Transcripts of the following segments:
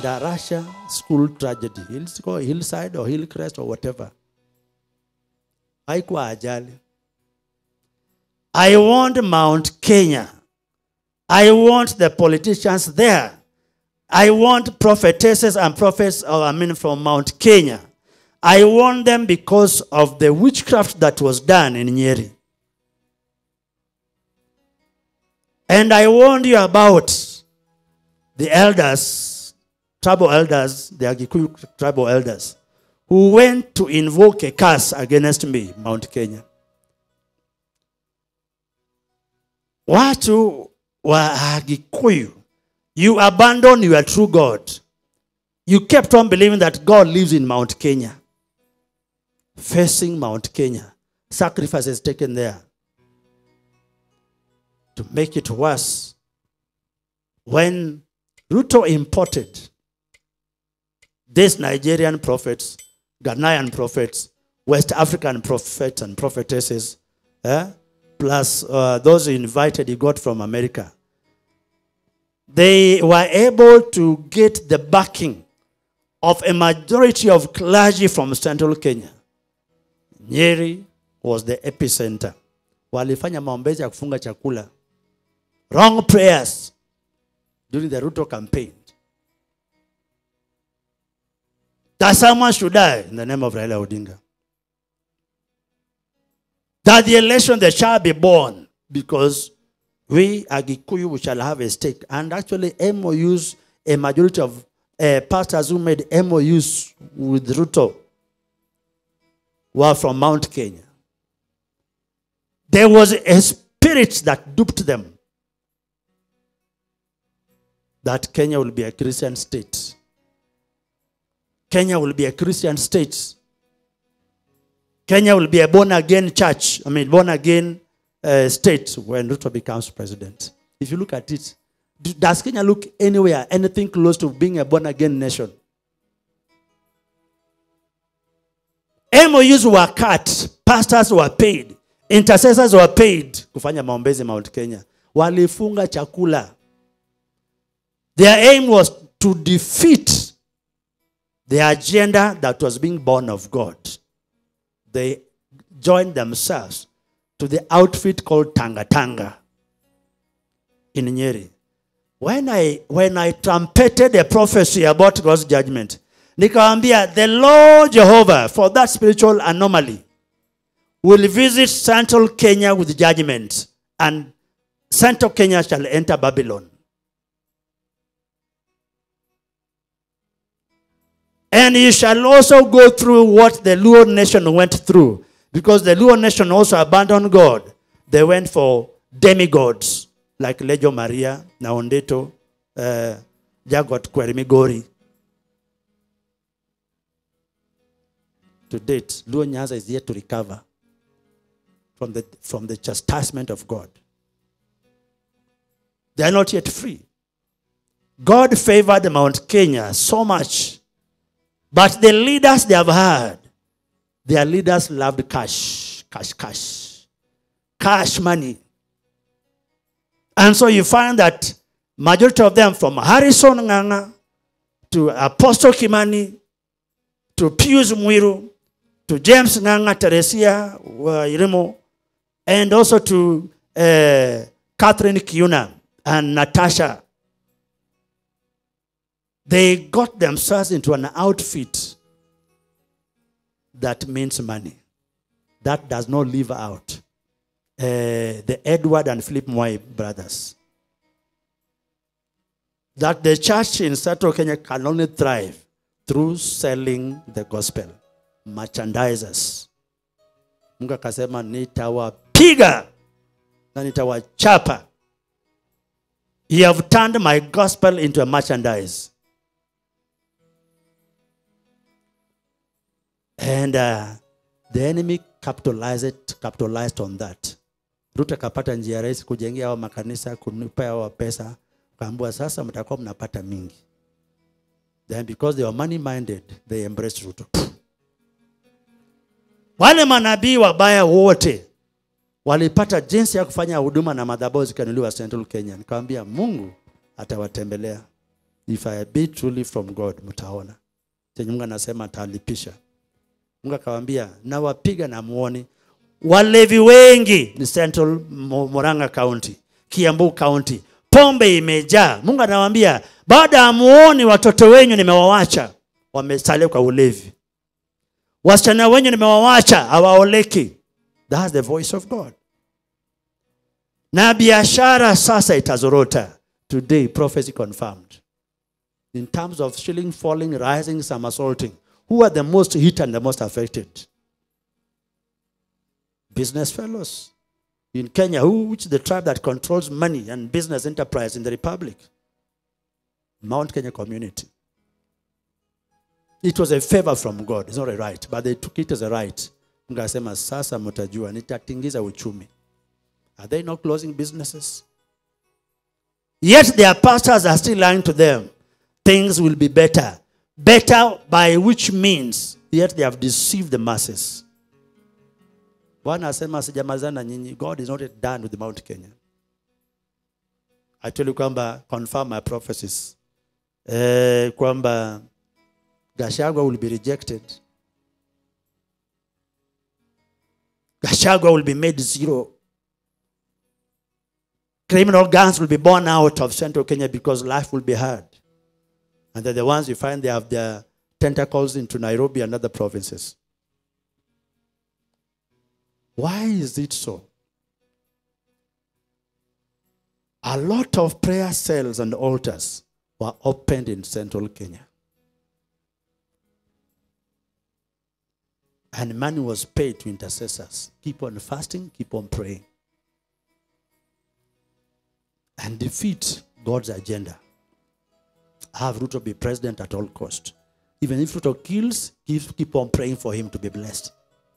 Endarasha school tragedy. Hillside or Hillcrest or whatever. Haikuwa ajali. I want Mount Kenya. I want the politicians there. I want prophetesses and prophets from Mount Kenya. I want them because of the witchcraft that was done in Nyeri. And I warned you about the elders, tribal elders, the Agikuyu tribal elders, who went to invoke a curse against me, Mount Kenya. Watu wa Agikuyu, you abandoned your true God. You kept on believing that God lives in Mount Kenya. Facing Mount Kenya. Sacrifices taken there. To make it worse, when Ruto imported these Nigerian prophets, Ghanaian prophets, West African prophets and prophetesses, plus those he invited he got from America, they were able to get the backing of a majority of clergy from central Kenya. Nyeri was the epicenter. Walifanya maombezi ya kufunga chakula. Wrong prayers during the Ruto campaign. That someone should die in the name of Raila Odinga. That the election they shall be born because we Agikuyu we shall have a stake. And actually MOUs, a majority of pastors who made MOUs with Ruto were from Mount Kenya. There was a spirit that duped them. That Kenya will be a Christian state. Kenya will be a Christian state. Kenya will be a born-again church. Born-again state when Ruto becomes president. If you look at it, does Kenya look anywhere, anything close to being a born-again nation? MOUs were cut. Pastors were paid. Intercessors were paid. Kufanya maombezi Mount Kenya. Walifunga chakula. Their aim was to defeat the agenda that was being born of God. They joined themselves to the outfit called Tanga Tanga in Nyeri. When I trumpeted a prophecy about God's judgment, nikawambia, the Lord Jehovah, for that spiritual anomaly, will visit central Kenya with judgment, and central Kenya shall enter Babylon. And you shall also go through what the Luo nation went through. Because the Luo nation also abandoned God. They went for demigods like Lejo Maria, Naondeto, Jagot Kwerimigori. To date, Luo Nyanza is yet to recover from the chastisement of God. They are not yet free. God favored Mount Kenya so much. But the leaders they have had, their leaders loved cash money. And so you find that majority of them, from Harrison Nganga to Apostle Kimani to Pius Mwiru to James Nganga, Teresia Irimo, and also to Catherine Kiuna and Natasha, they got themselves into an outfit that means money. That does not leave out the Edward and Philip Mwai brothers. That the church in Central Kenya can only thrive through selling the gospel. Merchandisers. Mungu akasema nitawapiga na nitawachapa. You have turned my gospel into a merchandise. And the enemy capitalized on that. Ruto kapata njia rahisi kujengea hao makanisa, kunipa hao pesa, kaambia sasa mtakuwa mnapata mingi. Then because they were money minded, they embraced Ruto. Wale manabii wabaya wote walipata jinsi ya kufanya huduma na madhabahu zikanuliwa Central Kenya. Nikamwambia Mungu atawatembelea. If I be truly from God, mtaona. Chenye Mungu anasema atalipisha. Mungu akawaambia, na wapiga na muone. Walevi wengi ni Central Murang'a County, Kiambu County. Pombe imejaa. Mungu anawaambia, baada ya muone watoto wenyu nimewawacha wamesalia kwa ulevi. Wasichana wenyu nimewawacha hawaoleki. That's the voice of God. Na biashara sasa itazorota. Today prophecy confirmed. In terms of shilling, falling, rising, somersaulting, who are the most hit and the most affected? Business fellows. In Kenya, which is the tribe that controls money and business enterprise in the Republic? Mount Kenya community. It was a favor from God. It's not a right, but they took it as a right. Mungu asema sasa mtajua nitatingiza uchumi. Are they not closing businesses? Yet their pastors are still lying to them. Things will be better. Better by which means? Yet they have deceived the masses. Bwana asema sijamalizana nyinyi. God is not yet done with the Mount Kenya. I tell you kwamba confirm my prophecies. Kwamba Gachagua will be rejected. Gachagua will be made zero. Criminal gangs will be born out of Central Kenya because life will be hard. And they're the ones you find they have their tentacles into Nairobi and other provinces. Why is it so? A lot of prayer cells and altars were opened in Central Kenya. And money was paid to intercessors. Keep on fasting, keep on praying. And defeat God's agenda. Have Ruto be president at all cost. Even if Ruto kills, keep on praying for him to be blessed.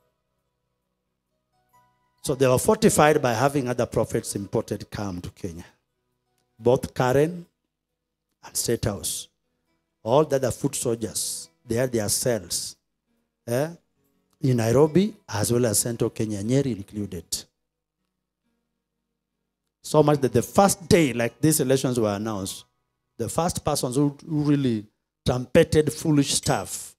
So they were fortified by having other prophets imported come to Kenya. Both Karen and State House. All the other foot soldiers, they had their cells. In Nairobi, as well as Central Kenya, Nyeri included. So much that the first day, like these elections were announced, the first persons who really trumpeted foolish stuff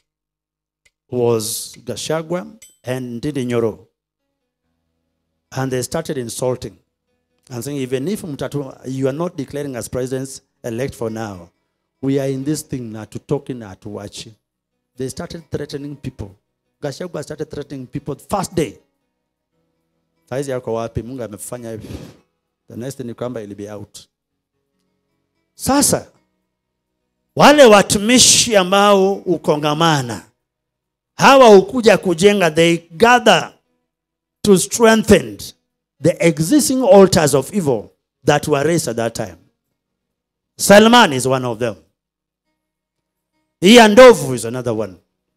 was Gachagua and Ndindi Nyoro. And they started insulting and saying, even if you are not declaring as president-elect for now, we are in this thing now to talking now to watching. They started threatening people. Gachagua started threatening people first day. Saizi yako wapi? Mungu amefanya hivi. The next thing kwamba it'll be out. Sasa wale watumishi ambao ukongamana hawa ukuja kujenga, they gather to strengthen the existing altars of evil that were raised at that time. Salman is one of them. Iandovu is another one.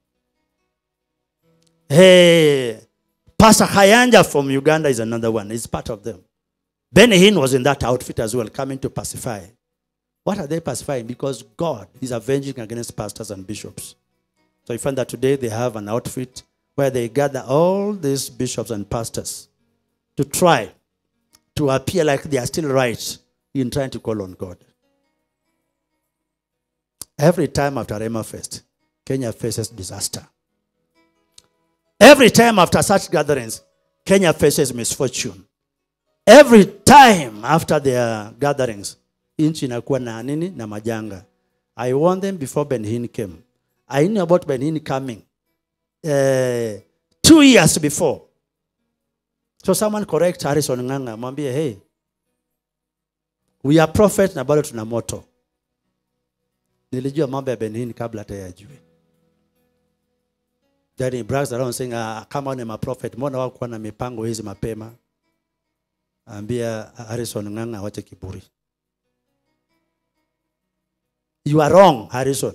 Hey, Pastor Hayanja from Uganda is another one. He's part of them. Benny Hinn was in that outfit as well, coming to pacify. What are they pacifying? Because God is avenging against pastors and bishops. So you find that today they have an outfit where they gather all these bishops and pastors to try to appear like they are still right in trying to call on God. Every time after RHEMA Fest, Kenya faces disaster. Every time after such gatherings, Kenya faces misfortune. Every time after their gatherings, inchi inakuwa na nini na majanga. I warned them before Ben Hinn came. I knew about Ben Hinn coming 2 years before. So someone correct Harrison Nganga, mwambie, hey, we are prophets na bado tuna moto. Nilijua mambo ya Ben Hinn kabla hata yajue. Then he brags around saying, kama ni ma-prophet, mbona wako kwa na mipango hizi mapema? Ambia Harrison Nganga wache kiburi. You are wrong, Harrison.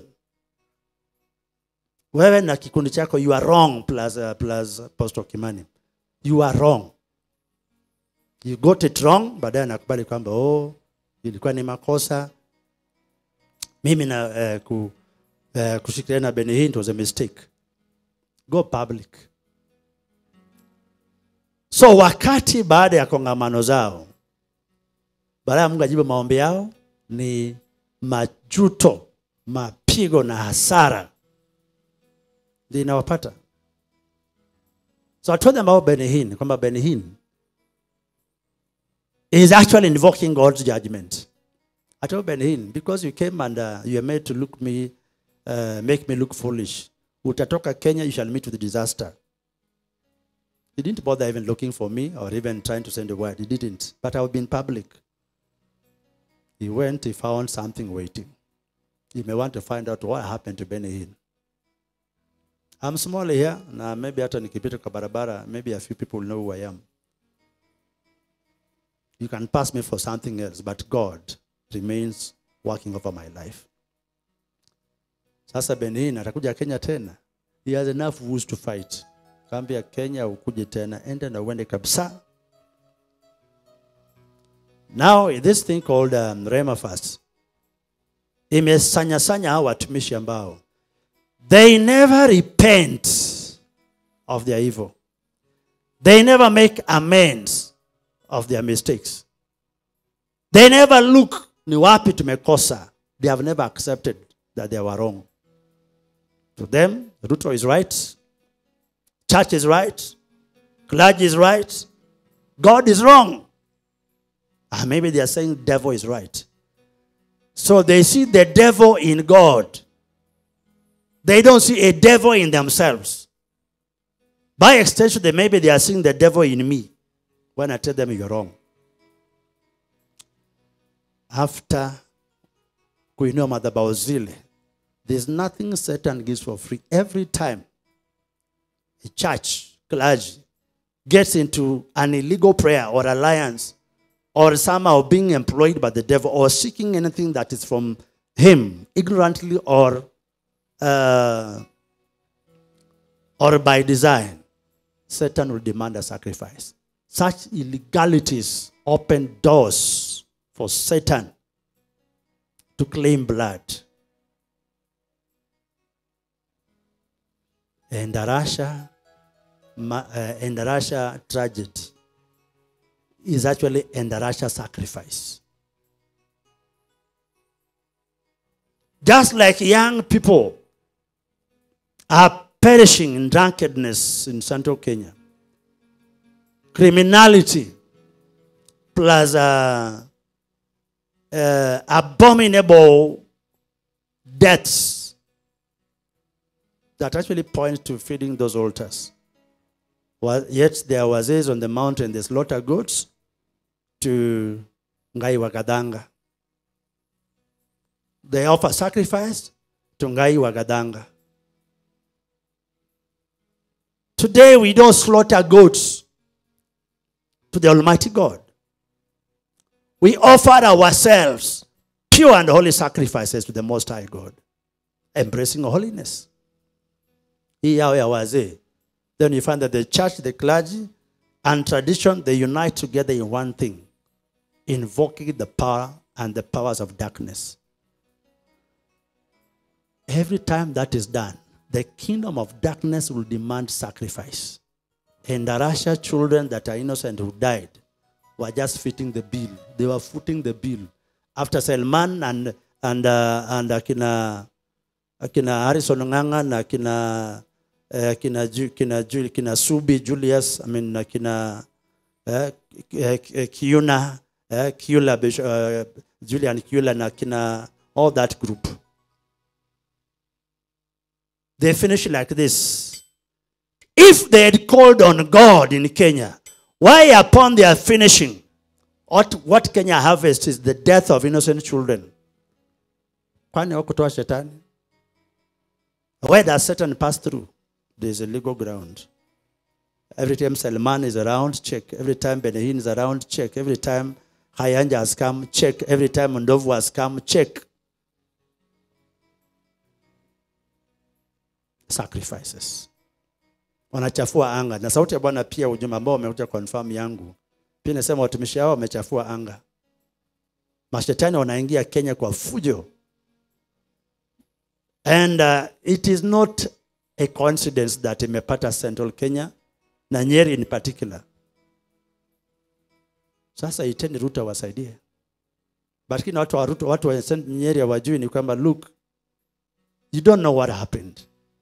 Wewe na kikundi chako, you are wrong, plus Apostle Kimani. You are wrong. You got it wrong, baadaye nakubali kwamba ilikuwa ni makosa. Mimi na kushirikiana na Ben Hinn was a mistake. Go public. So wakati baada ya kongamano zao, baada ya Mungu ajibu maombi yao, ni majuto, mapigo na hasara ndio inawapata. So I told them about Benny kwamba Benny is actually invoking God's judgment. I told Benny because you came and you are made to make me look foolish. Utatoka Kenya, you shall meet with disaster. He didn't bother even looking for me or even trying to send a word. He didn't. But I would be in public. He went, he found something waiting. You may want to find out what happened to Benny. I'm small here. Now maybe hata nikipita kwa barabara, maybe a few people will know who I am. You can pass me for something else, but God remains working over my life. Sasa Benny atakuja Kenya tena. He has enough wounds to fight. Kambia Kenya ukuje tena, enda na uende kabisa. Now this thing called RHEMA fast. Imesanya hawa watumishi ambao they never repent of their evil. They never make amends of their mistakes. They never look ni wapi tumekosa. They have never accepted that they were wrong. To them, Ruto is right. Church is right. Clergy is right. God is wrong. Maybe they are saying devil is right. So they see the devil in God. They don't see a devil in themselves. By extension, maybe they are seeing the devil in me when I tell them you're wrong. After kuinua madhabahu zile, there's nothing Satan gives for free. Every time a church, clergy, gets into an illegal prayer or alliance or somehow being employed by the devil or seeking anything that is from him, ignorantly or by design, Satan will demand a sacrifice. Such illegalities open doors for Satan to claim blood. Endarasha tragedy is actually Endarasha sacrifice. Just like young people are perishing in drunkenness in Central Kenya, criminality plus abominable deaths that actually point to feeding those altars. Well, yet there was this on the mountain, they slaughter goats to Ngai Wagadanga. They offer sacrifice to Ngai Wagadanga. Today we don't slaughter goats to the Almighty God. We offer ourselves pure and holy sacrifices to the Most High God, embracing holiness. Then you find that the church, the clergy, and tradition, they unite together in one thing, invoking the power and the powers of darkness. Every time that is done, the kingdom of darkness will demand sacrifice. Endarasha children that are innocent who died were just fitting the bill. They were footing the bill. After Selman and Akina Harrison Nganga and Akina Subi Julius, I mean Akina Kiuna, Julian Kiula and Akina, all that group. They finish like this. If they had called on God in Kenya, why upon their finishing, what Kenya harvests is the death of innocent children? Where does Satan pass through? There is a legal ground. Every time Salman is around, check. Every time Benahin is around, check. Every time Hayanja has come, check. Every time Ndovu has come, check. Sacrifices. Wanachafua anga. Na sauti ya Bwana pia ujumbe ambao umekuja confirm yangu. Pia nasema watumishi hao wamechafua anga. Mashetani wanaingia Kenya kwa fujo. And it is not a coincidence that imepata Central Kenya na Nyeri in particular. Sasa iteni Ruto wasaidie. But kina watu wa St. Nyeri hawajui ni kwamba look, you don't know what happened.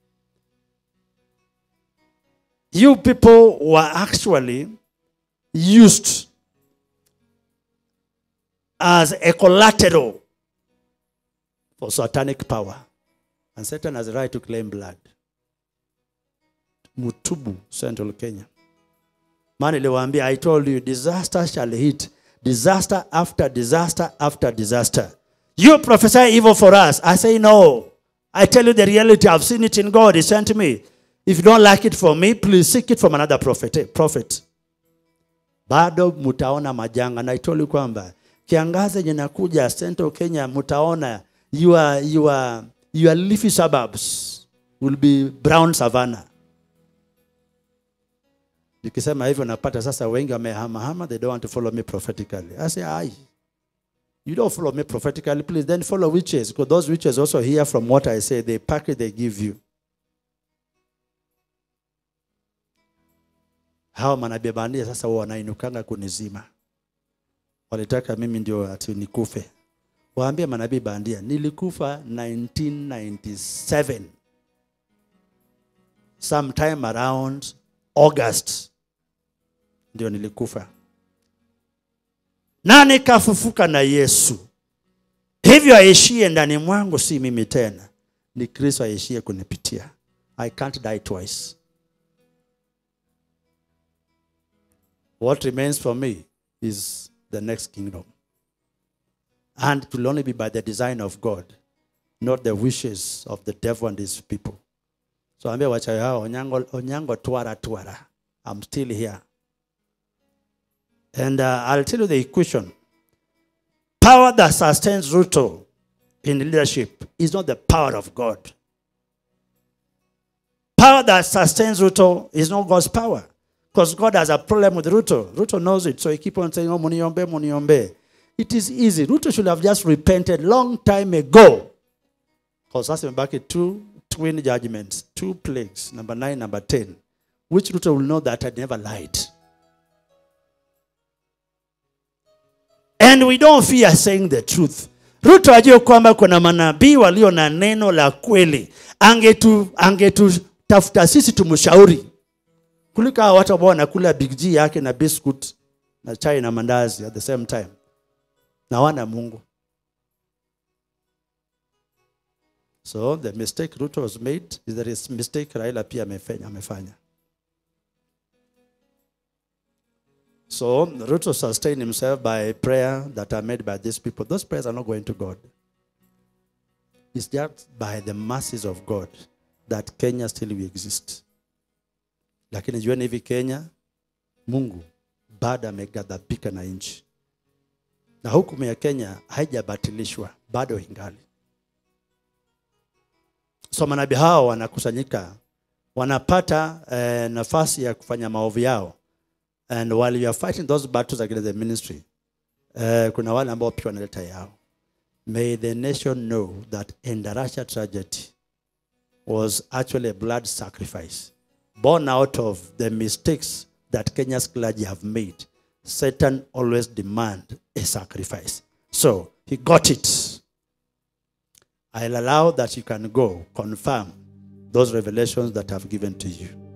You people were actually used as a collateral for satanic power. And Satan has a right to claim blood. Mutubu, Central Kenya. Mani liwaambia, I told you, disaster shall hit. Disaster after disaster after disaster. You prophesy evil for us. I say no. I tell you the reality. I've seen it in God. He sent me. If you don't like it from me, please seek it from another prophet. Bado mutaona majanga. And I told you kwamba kiangaze jinakuja Central Kenya mutaona your leafy suburbs will be brown savanna. Nikisema hivyo napata sasa wengi wamehama, they don't want to follow me prophetically. I say, aye. You don't follow me prophetically, please then follow witches. Because those witches also hear from what I say. They pack it, they give you. Hao manabii bandia sasa wanainukanga kunizima. Walitaka mimi ndio ati nikufe. Waambie manabii bandia, nilikufa 1997. Sometime around August ndio nilikufa. Na nikafufuka na Yesu. Hivyo aishie ndani mwangu si mimi tena. Ni Kristo aishie kunipitia. I can't die twice. What remains for me is the next kingdom. And it will only be by the design of God, not the wishes of the devil and his people. So ambia wachawi hao onyango twara. I'm still here. And I'll tell you the equation. Power that sustains Ruto in leadership is not the power of God. Power that sustains Ruto is not God's power. Because God has a problem with Ruto. Ruto knows it. So he keeps on saying, oh, muniombe. It is easy. Ruto should have just repented long time ago. Because that's back at 2 twin judgments, 2 plagues, number 9, number 10. Which Ruto will know that I never lied. And we don't fear saying the truth. Ruto ajue kwamba kuna manabii walio na neno la kweli. Angetu tafuta sisi tumshauri. Kulika watu ambao wanakula Big G yake na biscuit na chai na mandazi at the same time. Na wana Mungu. So the mistake Ruto was made is that his mistake Raila pia amefanya. So Ruto sustained himself by prayer that are made by these people. Those prayers are not going to God. It's just by the mercies of God that Kenya still will exist. Lakini jueni hivi Kenya, Mungu bado ameghadhabika na nchi. Na hukumu ya Kenya haijabatilishwa, bado ingali. So manabii hao wanakusanyika, wanapata nafasi ya kufanya maovu yao. And while you are fighting those battles against the ministry, kuna wale ambao pia wanaleta yao. May the nation know that Endarasha tragedy was actually a blood sacrifice born out of the mistakes that Kenya's clergy have made. Satan always demands a sacrifice. So he got it. I'll allow that you can go confirm those revelations that I've given to you.